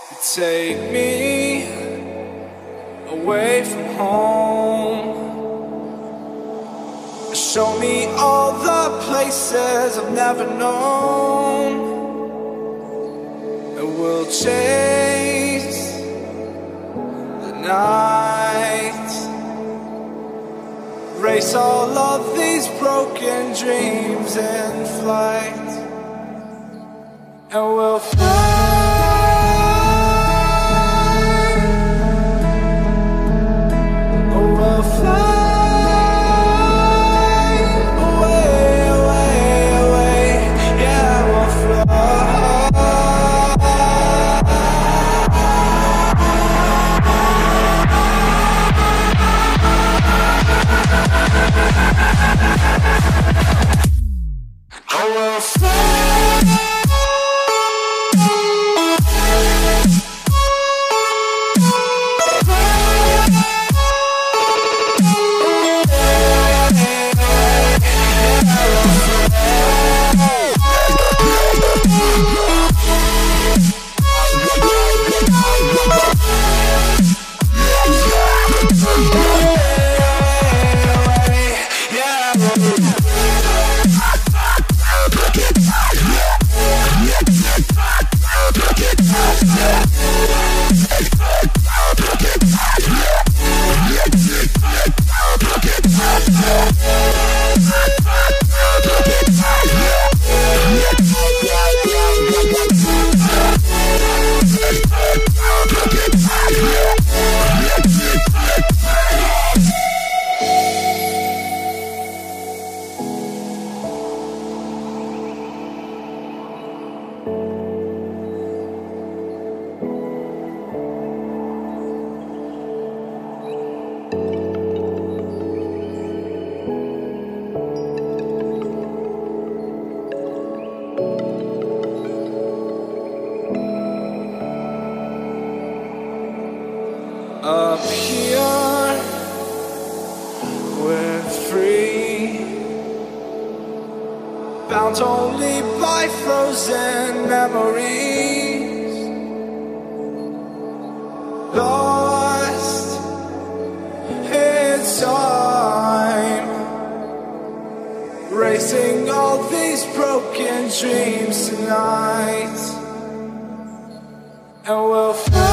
Take me away from home. Show me all the places I've never known. And we'll chase the night, race all of these broken dreams in flight. And we'll fly. Up here, we're free, bound only by frozen memories, lost in time, racing all these broken dreams tonight, and we'll fly.